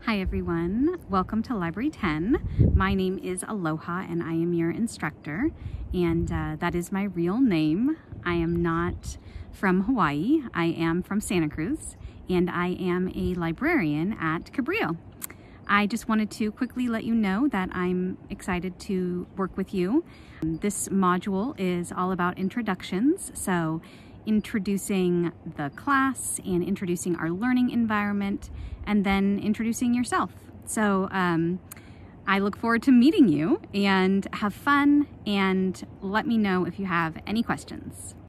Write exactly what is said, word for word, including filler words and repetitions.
Hi everyone, welcome to Library ten. My name is Aloha and I am your instructor, and uh, that is my real name. I am not from Hawaii, I am from Santa Cruz, and I am a librarian at Cabrillo. I just wanted to quickly let you know that I'm excited to work with you. This module is all about introductions, so introducing the class and introducing our learning environment, and then introducing yourself. So um, I look forward to meeting you, and have fun, and let me know if you have any questions.